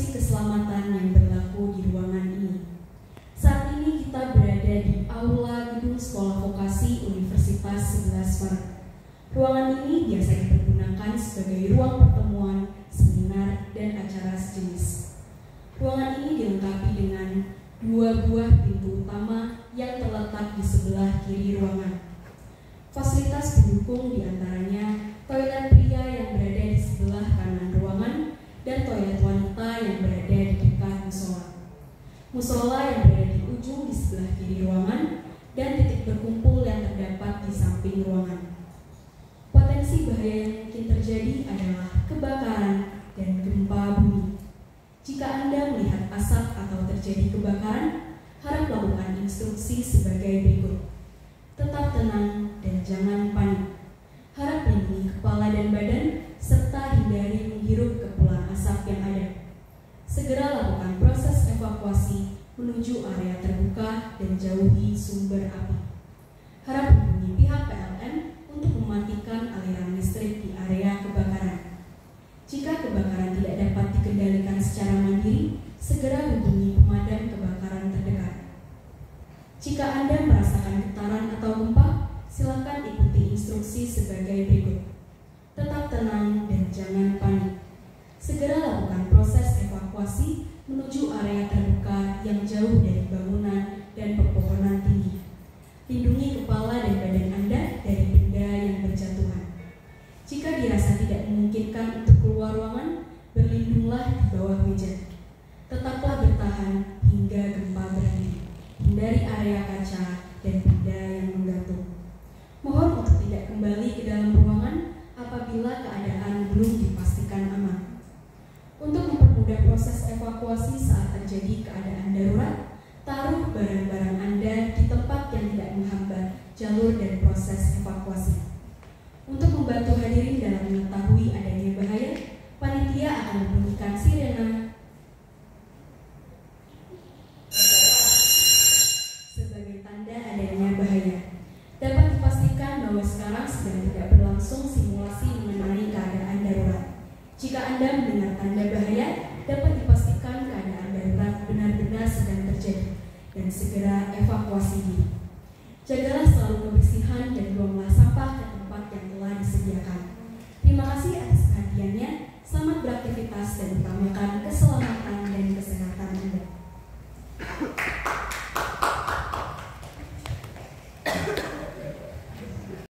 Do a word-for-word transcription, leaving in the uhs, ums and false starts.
instruksi keselamatan yang berlaku di ruangan ini. Saat ini kita berada di aula gedung Sekolah Vokasi Universitas sebelas Maret. Ruangan ini biasa dipergunakan sebagai ruang pertemuan, seminar, dan acara sejenis. Ruangan ini dilengkapi dengan dua buah pintu utama yang terletak di sebelah kiri ruangan. Fasilitas pendukung diantaranya toilet pria yang berada di sebelah kanan ruangan dan toilet wanita yang berada di dekat musola. Musola yang berada di ujung di sebelah kiri ruangan dan titik berkumpul yang terdapat di samping ruangan. Potensi bahaya yang mungkin terjadi adalah kebakaran dan gempa bumi. Jika Anda melihat asap atau terjadi kebakaran, harap lakukan instruksi sebagai berikut. Tetap tenang dan jangan panik. Harap lindungi kepala dan badan, serta hindari menghirup kepulan asap yang ada. Segera lakukan proses evakuasi menuju area terbuka dan jauhi sumber api. Harap hubungi pihak P L N untuk mematikan aliran listrik di area kebakaran. Jika kebakaran tidak dapat dikendalikan secara mandiri, segera hubungi pemadam kebakaran terdekat. Jika Anda merasakan getaran atau gempa, silakan ikuti instruksi sebagai berikut. Tetap tenang dan jangan panik. Segera lakukan proses evakuasi menuju area terbuka yang jauh dari bangunan dan pepohonan tinggi. Lindungi kepala dan badan Anda dari benda yang berjatuhan. Jika dirasa tidak memungkinkan untuk keluar ruangan, berlindunglah di bawah meja. Tetaplah bertahan hingga gempa berhenti. Hindari area kaca dan benda yang menggantung. Mohon untuk tidak kembali ke dalam ruangan apabila keadaan belum dipastikan aman. Untuk mempermudah proses evakuasi saat terjadi keadaan darurat, taruh barang-barang Anda di tempat yang tidak menghambat jalur dan proses evakuasi. Untuk membantu hadirin dalam mengetahui adanya bahaya, panitia akan membunyikan sirena sebagai tanda adanya bahaya. Dapat dipastikan bahwa sekarang sedang tidak berlangsung simulasi mengenai keadaan darurat. Jika Anda mendengar tanda bahaya, dapat dipastikan keadaan darurat benar-benar sedang terjadi dan segera evakuasi diri.